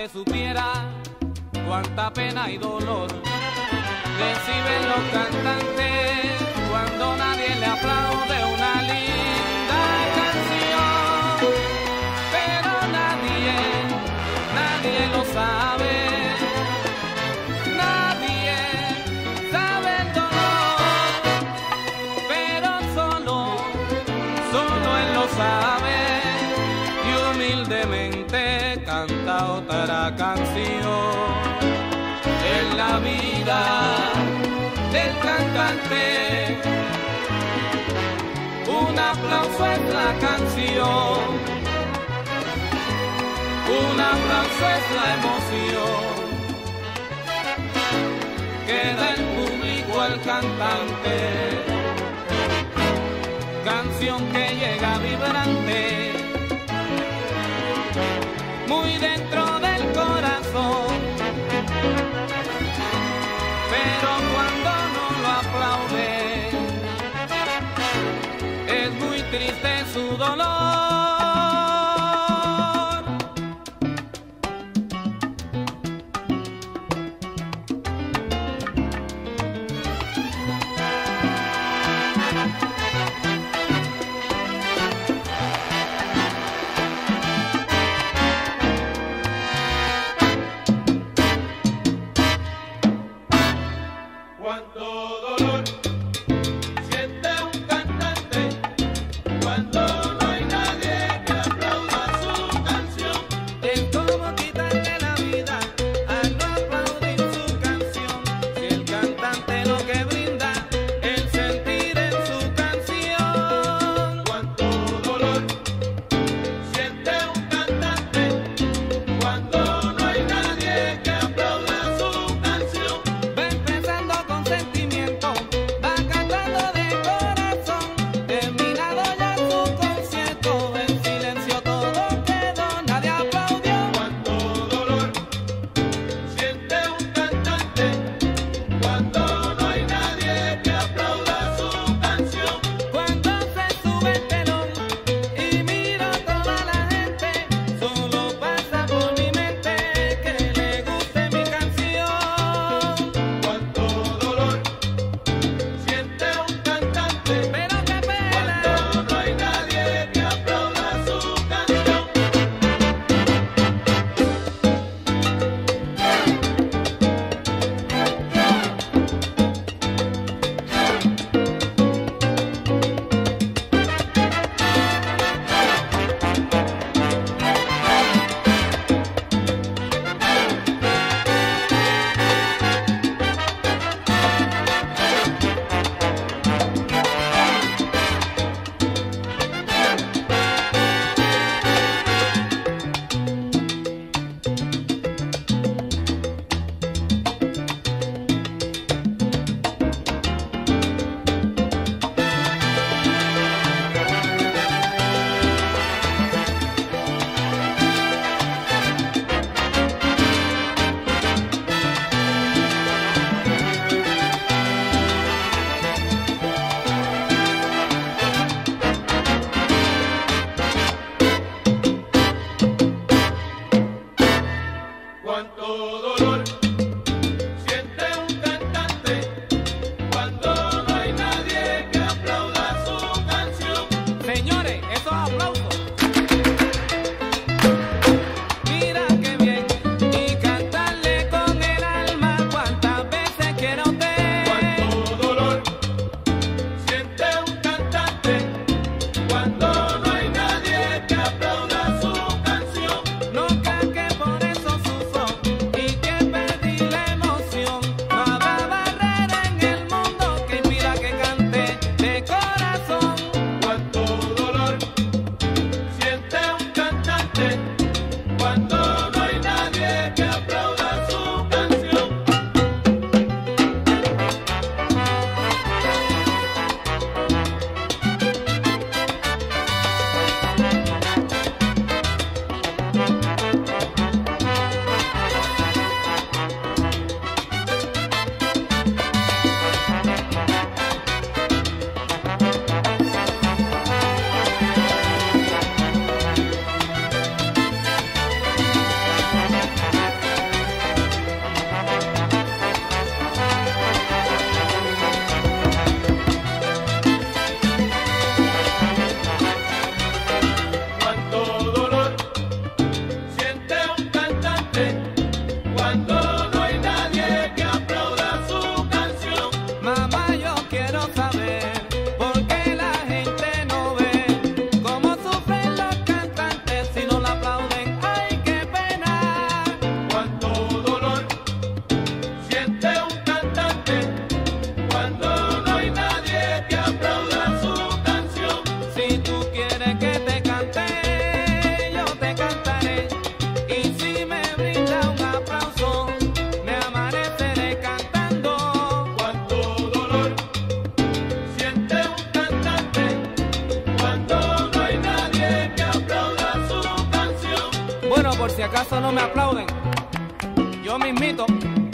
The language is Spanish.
que supiera cuánta pena y dolor reciben los cantantes cuando nadie le aplaude una linda canción. Pero nadie lo sabe. Nadie sabe el dolor, pero solo él lo sabe. Y humildemente canta otra canción. En la vida del cantante, un aplauso es la canción, un aplauso es la emoción que da el público al cantante. Canción que llega vibrante, muy dentro del corazón, pero cuando no lo aplaude, es muy triste su dolor. Su por si acaso no me aplauden, yo mismito